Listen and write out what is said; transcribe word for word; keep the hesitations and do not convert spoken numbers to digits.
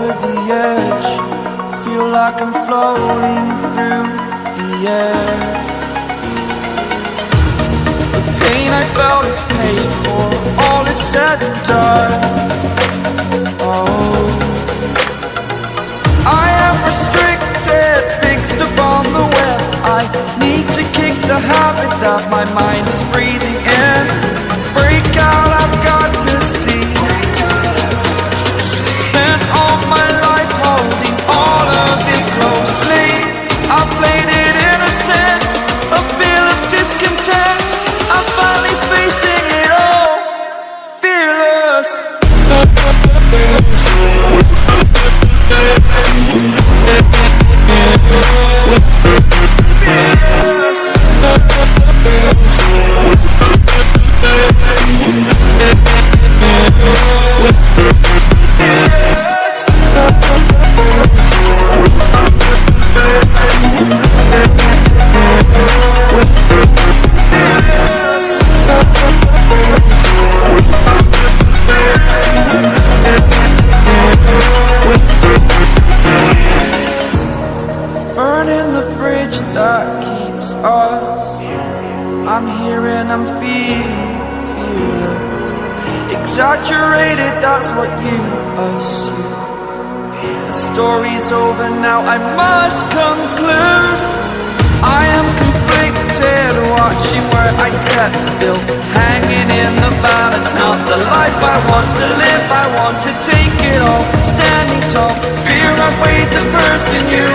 over the edge. Feel like I'm floating through the air. The pain I felt is paid for, all is said and done. Oh, I am restricted, fixed upon the web. I need to kick the habit that my mind is breathing in. Break out, I've got to see. Spent all my life holding all of it closely. I played it innocent, a feel of discontent. I'm finally facing it all, fearless. Burning the bridge that keeps us. I'm here and I'm feeling fearless. Exaggerated, that's what you assume. The story's over now, I must conclude. I am conflicted, watching where I step still, hanging in the balance. Not the life I want to live, I want to take it all. Standing tall, fear I weighed the person you